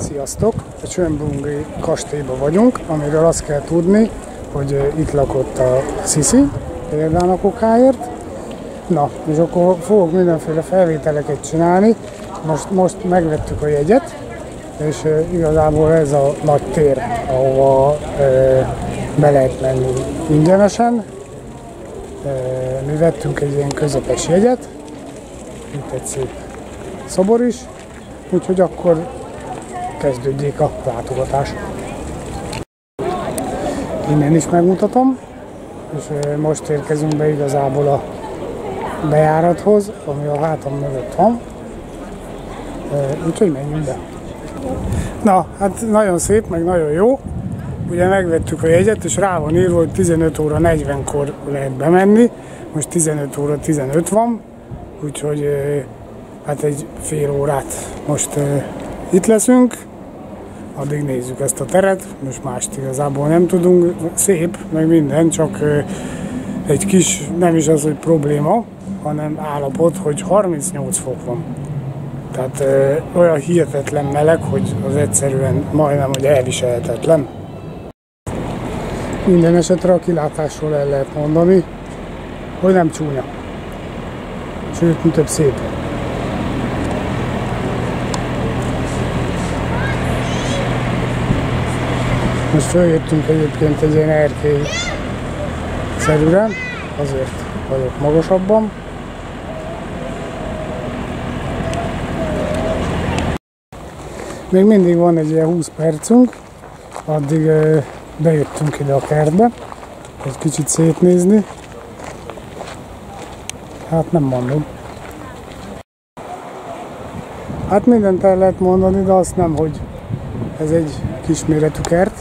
Sziasztok! A Schönbrunni kastélyban vagyunk, amiről azt kell tudni, hogy itt lakott a Sisi, például a kokáért. Na, és akkor fogok mindenféle felvételeket csinálni. Most megvettük a jegyet, és igazából ez a nagy tér, ahova be lehet menni ingyenesen. Mi vettünk egy ilyen közepes jegyet, itt egy szép szobor is, úgyhogy akkor kezdődjék a látogatás. Innen is megmutatom, és most érkezünk be igazából a bejárathoz, ami a hátam mögött van, úgyhogy menjünk be. Na, hát nagyon szép, meg nagyon jó. Ugye megvettük a jegyet, és rá van írva, hogy 15 óra 40-kor lehet bemenni, most 15 óra 15 van, úgyhogy hát egy fél órát most itt leszünk, addig nézzük ezt a teret, most mást igazából nem tudunk, szép, meg minden, csak egy kis, nem is az, hogy probléma, hanem állapot, hogy 38 fok van. Tehát olyan hihetetlen meleg, hogy az egyszerűen majdnem, hogy elviselhetetlen. Minden esetre a kilátásról el lehet mondani, hogy nem csúnya, sőt, mi több szép. Most följöttünk egyébként egy ilyen erkély-szerűre, azért vagyok magasabban. Még mindig van egy ilyen 20 percünk, addig bejöttünk ide a kertbe, egy kicsit szétnézni. Hát nem mondom. Hát mindent el lehet mondani, de azt nem, hogy ez egy kisméretű kert.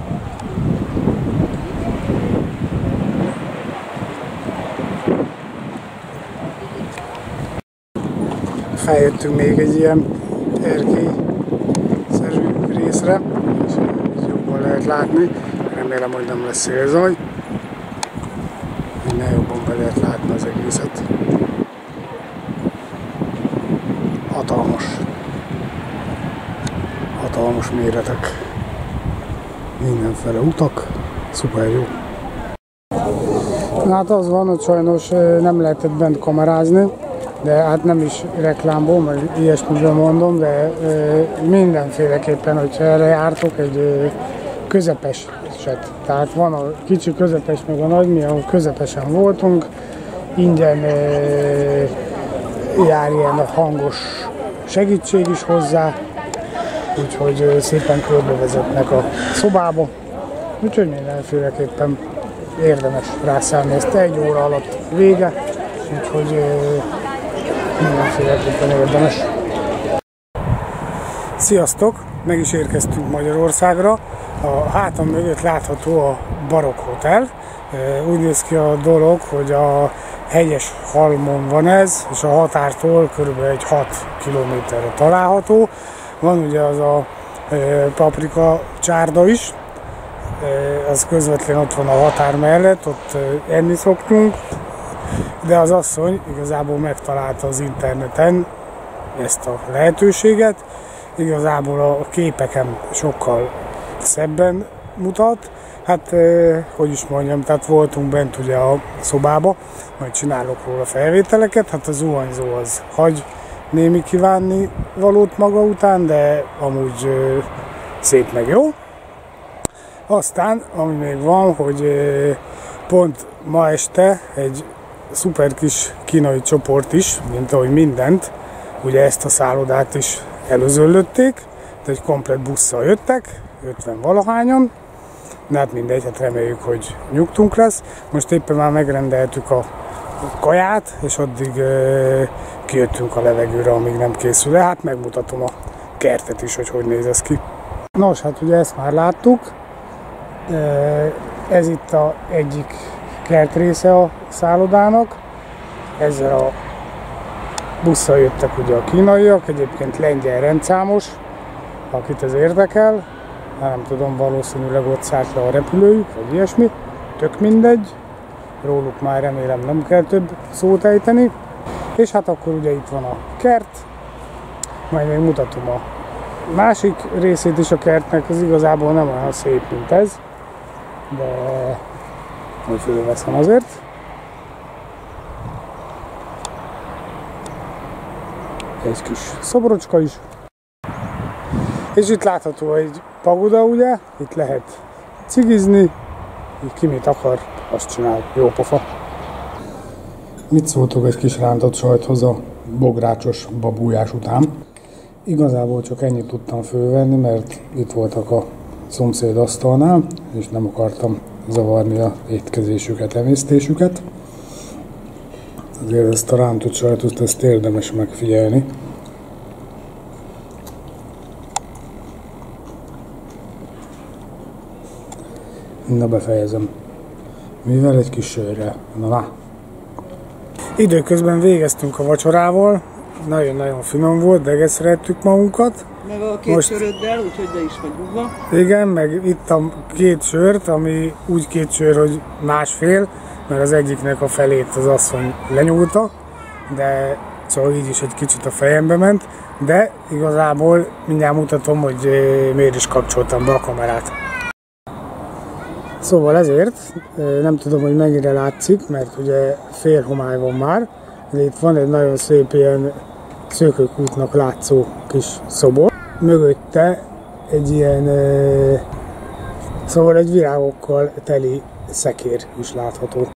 Feljöttünk még egy ilyen erkély-szerű részre, és jobban lehet látni. Remélem, hogy nem lesz szélzaj. Minél jobban be lehet látni az egészet. Hatalmas. Hatalmas méretek. Mindenfele utak. Szuper jó. Hát az van, hogy sajnos nem lehetett bent kamerázni, de hát nem is reklámból, meg ilyesmiből mondom, de mindenféleképpen, hogyha erre jártok, egy közepeset. Tehát van a kicsi, közepes, meg a nagy, mi ahol közepesen voltunk, ingyen jár ilyen hangos segítség is hozzá, úgyhogy szépen körbevezetnek a szobába, úgyhogy mindenféleképpen érdemes rászállni, ezt egy óra alatt vége, úgyhogy mindenféleképpen érdemes. Sziasztok! Meg is érkeztünk Magyarországra. A hátam mögött látható a Barokk Hotel. Úgy néz ki a dolog, hogy a hegyes halmon van ez, és a határtól kb. Egy 6 kilométerre található. Van ugye az a paprika csárda is, az közvetlenül ott van a határ mellett, ott enni szoktunk, de az asszony igazából megtalálta az interneten ezt a lehetőséget, igazából a képeken sokkal szebben mutat, hát hogy is mondjam, tehát voltunk bent ugye a szobába, majd csinálok róla felvételeket, hát a zuhanyzó az hagy némi kívánni valót maga után, de amúgy szép meg jó. Aztán, ami még van, hogy pont ma este egy szuper kis kínai csoport is, mint ahogy mindent, ugye ezt a szállodát is előzöllötték, de egy komplett busszal jöttek, 50 valahányan, de hát mindegy, hát reméljük, hogy nyugtunk lesz. Most éppen már megrendeltük a kaját, és addig kijöttünk a levegőre, amíg nem készül le. Hát megmutatom a kertet is, hogy néz ez ki. Nos, hát ugye ezt már láttuk. Ez itt a egyik kertrésze a szállodának. Ezzel a busszal jöttek ugye a kínaiak, egyébként lengyel rendszámos, akit ez érdekel. Nem tudom, valószínűleg ott szállt le a repülőjük, vagy ilyesmi. Tök mindegy. Róluk már remélem nem kell több szót ejteni. És hát akkor ugye itt van a kert, majd még mutatom a másik részét is a kertnek az igazából nem olyan szép, mint ez, de majd fölveszem azért. Egy kis szobrocska is. És itt látható egy pagoda, ugye? Itt lehet cigizni, ki mit akar, azt csinál, jó pofa. Mit szóltok egy kis rántott sajthoz a bográcsos babújás után? Igazából csak ennyit tudtam fölvenni, mert itt voltak a szomszéd asztalnál, és nem akartam zavarni a étkezésüket, emésztésüket. Azért ezt a rántott sajtot, ezt érdemes megfigyelni. Na, befejezem. Mivel egy kis sörrel. Na. Időközben végeztünk a vacsorával. Nagyon-nagyon finom volt, de szerettük magunkat. Meg a két söröddel, úgyhogy le is vagy bugva. Igen, meg ittam két sört, ami úgy két sör, hogy másfél, mert az egyiknek a felét az asszony lenyúlta, de szóval így is egy kicsit a fejembe ment, de igazából mindjárt mutatom, hogy miért is kapcsoltam be a kamerát. Szóval ezért, nem tudom, hogy mennyire látszik, mert ugye fél homály van már, de itt van egy nagyon szép ilyen szökőkútnak látszó kis szobor. Mögötte egy ilyen, szóval egy virágokkal teli szekér is látható.